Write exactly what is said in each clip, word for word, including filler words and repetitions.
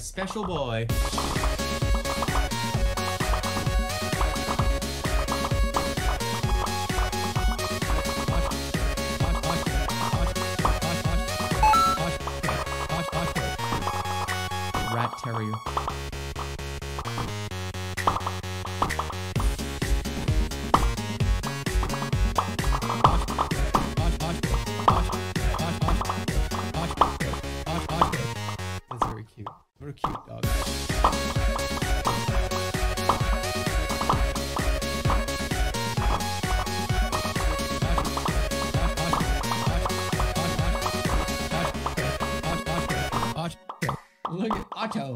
special boy. Rat terrier. That's very cute. What a cute dog. Look at Otto.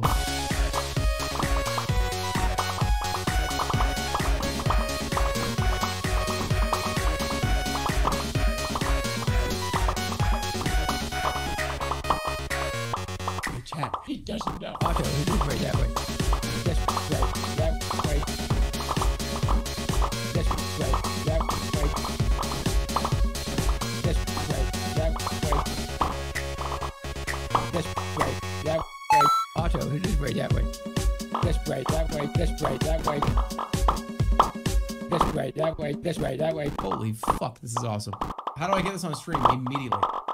Chat. He doesn't know. Otto, he's just right that way. That's right, that way. That's right, that way. That's right, that way. That's right, that way. Otto, he's just right that way. That's right, that way. That's right, that way. That's right, that way. That's right, that way. Holy fuck, this is awesome. How do I get this on stream immediately?